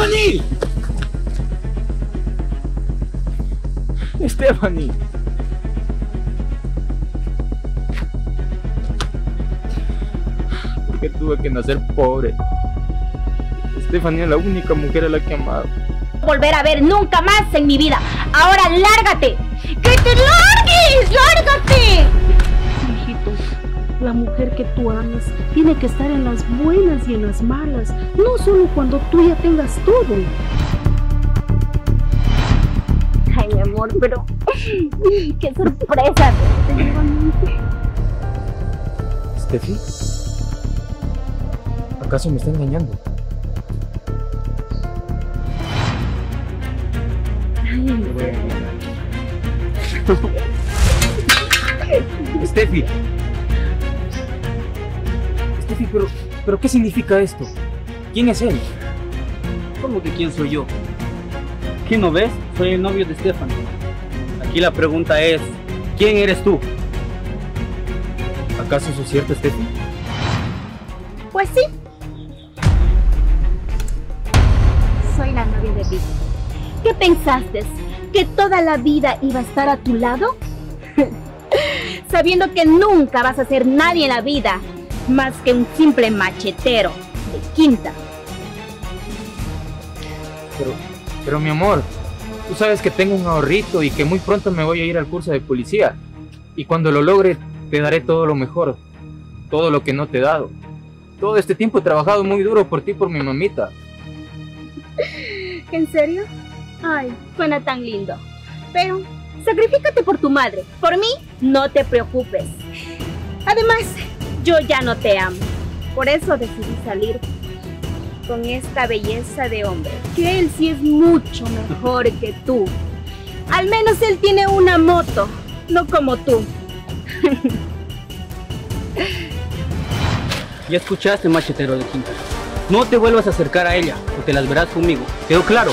¡Stephanie! ¡Stephanie! ¿Por qué tuve que nacer pobre? Stephanie es la única mujer a la que he amado. Volver a ver nunca más en mi vida. Ahora lárgate. ¡Que te largues! ¡Lárgate! Hijito, la mujer que tú amas tiene que estar en las buenas y en las malas, no solo cuando tú ya tengas todo. Ay, mi amor, pero qué sorpresa. ¿Steffi? ¿Acaso me está engañando? Steffi. Steffi, pero ¿qué significa esto? ¿Quién es él? ¿Cómo que quién soy yo? ¿Qué no ves? Soy el novio de Stephanie. Aquí la pregunta es, ¿quién eres tú? ¿Acaso eso es cierto, Steffi? Pues sí. Soy la novia de Vic. ¿Qué pensaste? ¿Que toda la vida iba a estar a tu lado? Sabiendo que nunca vas a ser nadie en la vida, más que un simple machetero de quinta. Pero mi amor, tú sabes que tengo un ahorrito y que muy pronto me voy a ir al curso de policía. Y cuando lo logre, te daré todo lo mejor, todo lo que no te he dado. Todo este tiempo he trabajado muy duro por ti y por mi mamita. ¿En serio? Ay, suena tan lindo. Pero sacrifícate por tu madre. Por mí, no te preocupes. Además, yo ya no te amo. Por eso decidí salir con esta belleza de hombre. Que él sí es mucho mejor que tú. Al menos él tiene una moto, no como tú. Ya escuchaste, machetero de quinta. No te vuelvas a acercar a ella, o te las verás conmigo. ¿Quedó claro?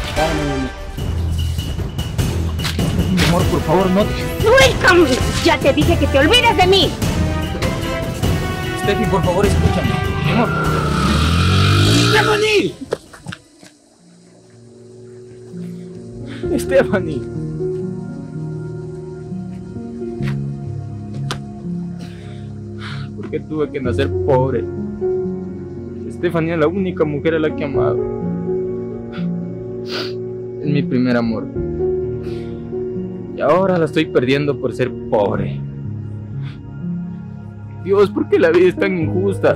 Mi amor, por favor, no te... ¡Suéltame! Ya te dije que te olvides de mí. Steffi, por favor, escúchame. Mi amor. ¡Stephanie! ¡Stephanie! ¿Por qué tuve que nacer pobre? Stephanie es la única mujer a la que he amado. Es mi primer amor. Y ahora la estoy perdiendo por ser pobre. Dios, ¿por qué la vida es tan injusta?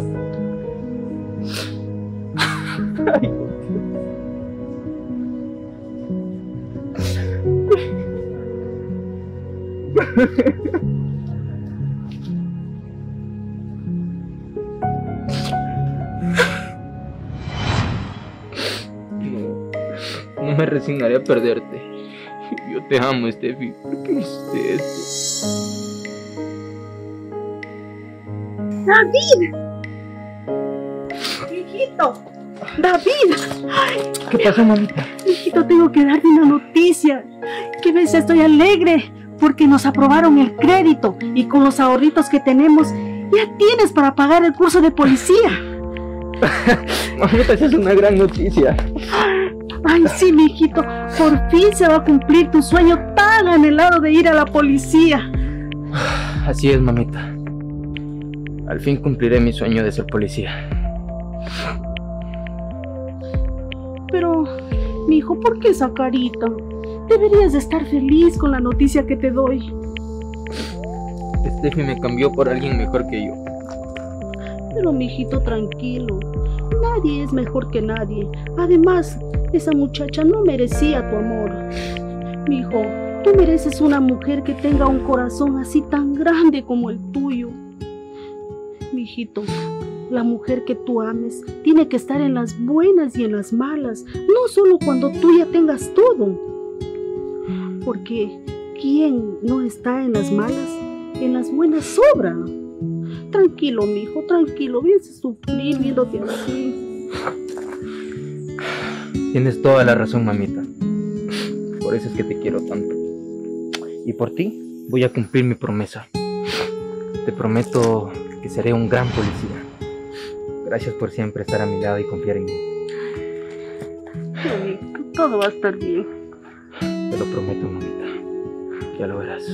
Ay, no me resignaré a perderte. Yo te amo, Steffi. ¿Por qué hiciste esto? ¡David! ¡Hijito! ¡David! Ay, ¿Qué pasó, mamita? hijito, tengo que darte una noticia. Que ves, estoy alegre porque nos aprobaron el crédito y con los ahorritos que tenemos ya tienes para pagar el curso de policía. Mamita, esa es una gran noticia. Ay, sí, mijito, por fin se va a cumplir tu sueño tan anhelado de ir a la policía. Así es, mamita. Al fin cumpliré mi sueño de ser policía. Pero, mijo, ¿por qué esa carita? Deberías de estar feliz con la noticia que te doy. Steffi me cambió por alguien mejor que yo. Pero, mijito, tranquilo. Nadie es mejor que nadie. Además, esa muchacha no merecía tu amor. Mijo, tú mereces una mujer que tenga un corazón así tan grande como el tuyo. Mijito, la mujer que tú ames tiene que estar en las buenas y en las malas, no solo cuando tú ya tengas todo. Porque ¿quién no está en las malas? En las buenas sobra. Tranquilo, mijo, tranquilo, vienes a sufrir viéndote así. Tienes toda la razón, mamita. Por eso es que te quiero tanto. Y por ti voy a cumplir mi promesa. Te prometo que seré un gran policía. Gracias por siempre estar a mi lado y confiar en mí. Sí, todo va a estar bien. Te lo prometo, mamita. Ya lo verás.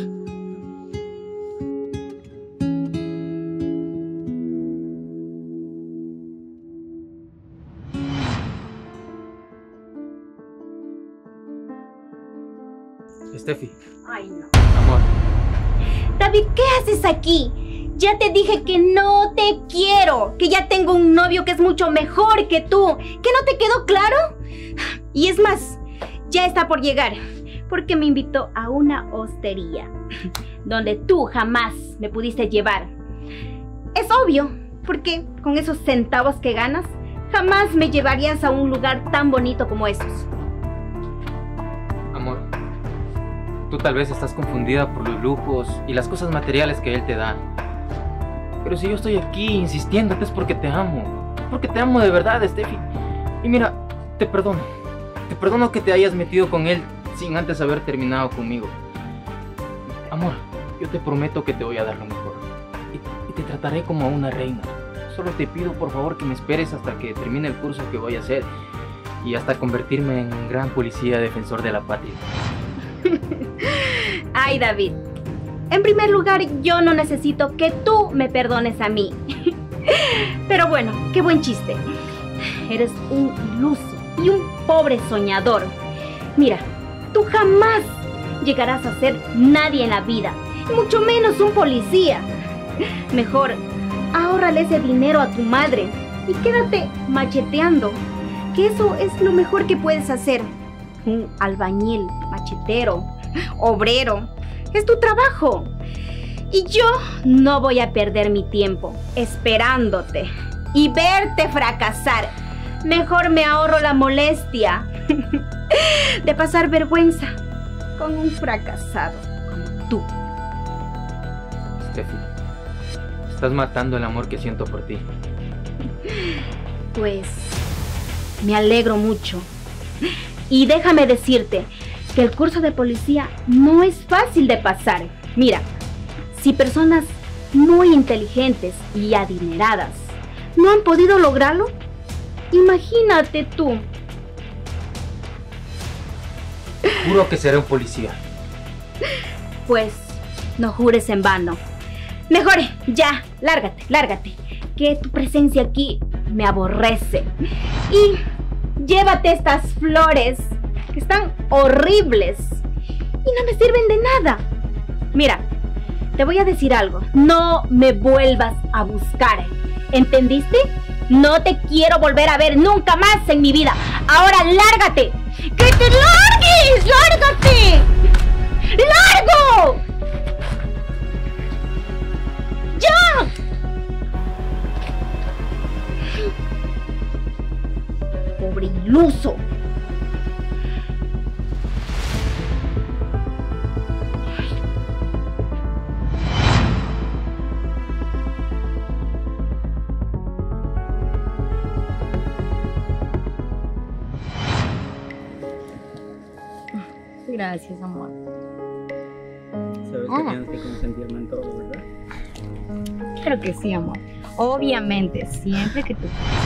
Steffi. Ay, no. Amor. David, ¿qué haces aquí? Ya te dije que no te quiero, que ya tengo un novio que es mucho mejor que tú. ¿Que no te quedó claro? Y es más, ya está por llegar, porque me invitó a una hostería, donde tú jamás me pudiste llevar. Es obvio, porque con esos centavos que ganas, jamás me llevarías a un lugar tan bonito como esos. Amor, tú tal vez estás confundida por los lujos y las cosas materiales que él te da. Pero si yo estoy aquí insistiéndote es porque te amo. Porque te amo de verdad, Steffi. Y mira, te perdono. Te perdono que te hayas metido con él sin antes haber terminado conmigo. Amor, yo te prometo que te voy a dar lo mejor. Y te trataré como a una reina. Solo te pido por favor que me esperes hasta que termine el curso que voy a hacer. Y hasta convertirme en un gran policía defensor de la patria. Ay, David. En primer lugar, yo no necesito que tú me perdones a mí. Pero bueno, qué buen chiste. Eres un iluso y un pobre soñador. Mira, tú jamás llegarás a ser nadie en la vida, mucho menos un policía. Mejor, ahórrale ese dinero a tu madre y quédate macheteando, que eso es lo mejor que puedes hacer. Un albañil, machetero, obrero, es tu trabajo. Y yo no voy a perder mi tiempo esperándote y verte fracasar. Mejor me ahorro la molestia de pasar vergüenza con un fracasado como tú. Steffi, estás matando el amor que siento por ti. Pues me alegro mucho. Y déjame decirte que el curso de policía no es fácil de pasar. Mira, si personas muy inteligentes y adineradas no han podido lograrlo, imagínate tú. Juro que seré un policía. Pues no jures en vano. Mejor ya, lárgate, lárgate, que tu presencia aquí me aborrece. Y llévate estas flores, que están horribles y no me sirven de nada. Mira, te voy a decir algo. No me vuelvas a buscar, ¿entendiste? No te quiero volver a ver nunca más en mi vida. Ahora lárgate. ¡Que te largues! ¡Lárgate! ¡Largo! ¡Ya! Pobre iluso. Gracias, amor. Sabes que tienes que consentirme en todo, ¿verdad? Creo que sí, amor. Obviamente, siempre que tú...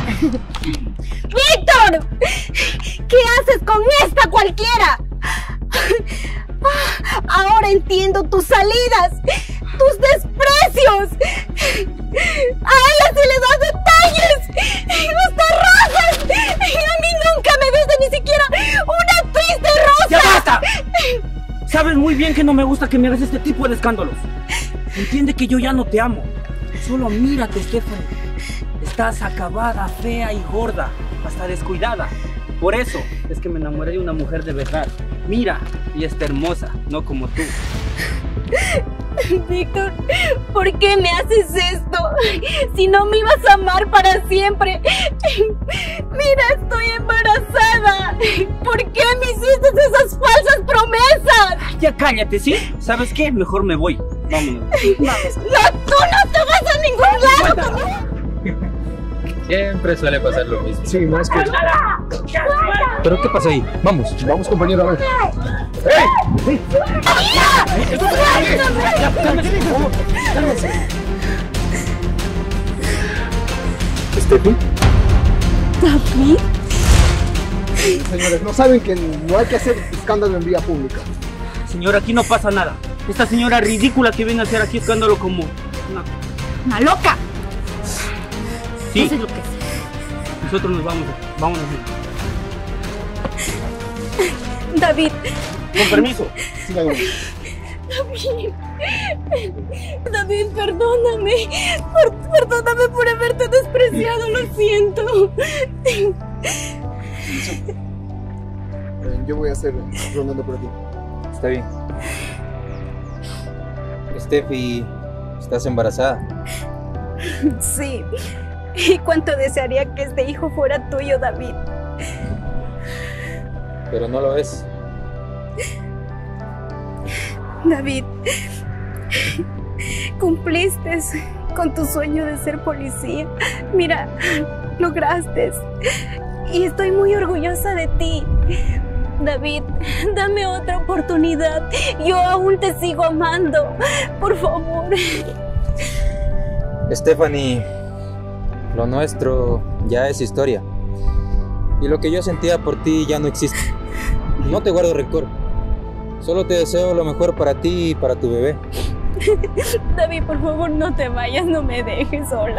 ¡Víctor! ¿Qué haces con esta cualquiera? Ahora entiendo tus salidas, tus desprecios. A ella se le das detalles, hasta rosas. Y a mí nunca me diste ni siquiera una triste rosa. ¡Ya basta! Sabes muy bien que no me gusta que me hagas este tipo de escándalos. Entiende que yo ya no te amo. Solo mírate, Stephanie. Estás acabada, fea y gorda, hasta descuidada. Por eso es que me enamoré de una mujer de verdad. Mira, y está hermosa, no como tú. Víctor, ¿por qué me haces esto? Si no me ibas a amar para siempre. Mira, estoy embarazada. ¿Por qué me hiciste esas falsas promesas? Ya cállate, ¿sí? ¿Sabes qué? Mejor me voy. Vámonos. Vamos. No, tú no te vas a ningún lado conmigo. Siempre suele pasar lo mismo. Sí, más que... ¿Pero qué pasa ahí? Vamos. Vamos, compañero, a ver. ¿Steffi? ¿David? Señores, no saben que no hay que hacer escándalo en vía pública. Señor, aquí no pasa nada. Esta señora ridícula que viene a hacer aquí escándalo como ¡Una loca! Sí, Eso es lo que es. nosotros nos vamos. Vámonos. David, Con permiso. Síganme. David, perdóname. Perdóname por haberte despreciado, lo siento. Yo voy a hacer rondando por aquí. Está bien. Steffi, ¿estás embarazada? Sí. Y cuánto desearía que este hijo fuera tuyo, David. Pero no lo es. David, cumpliste con tu sueño de ser policía. Mira, lograste. Y estoy muy orgullosa de ti. David, dame otra oportunidad. Yo aún te sigo amando. Por favor. Stephanie, lo nuestro ya es historia. Y lo que yo sentía por ti ya no existe. No te guardo rencor. Solo te deseo lo mejor para ti y para tu bebé. David, por favor, no te vayas, no me dejes sola.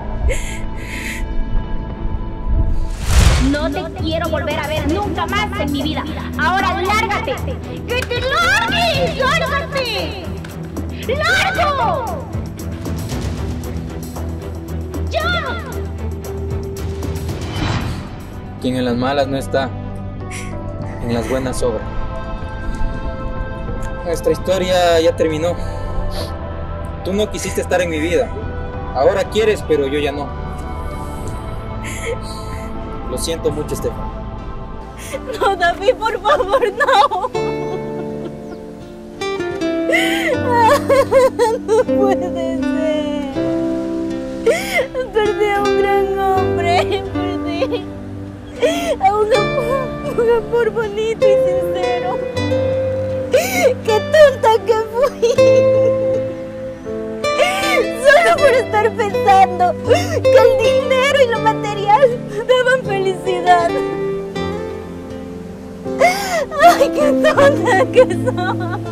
No te quiero volver a ver nunca más en mi vida. Ahora lárgate. ¡Que te largues! ¡Lárgate! ¡Largo! ¡Ya! Quien en las malas no está, en las buenas sobra. Nuestra historia ya terminó. Tú no quisiste estar en mi vida. Ahora quieres, pero yo ya no. Lo siento mucho, Stephanie. No, David, por favor, no. No puede ser. Perdí a un gran hombre. Perdí a un amor bonito y sincero. ¡Qué tonta que fui! Solo por estar pensando que el dinero y lo material daban felicidad. ¡Ay, qué tonta que soy!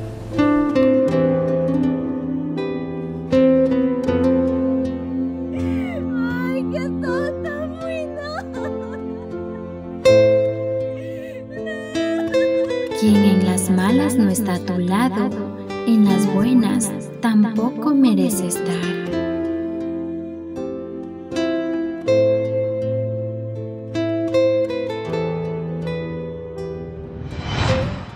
¡Ay, qué tonta fui! Quien en las malas no está a tu lado, en las buenas tampoco merece estar.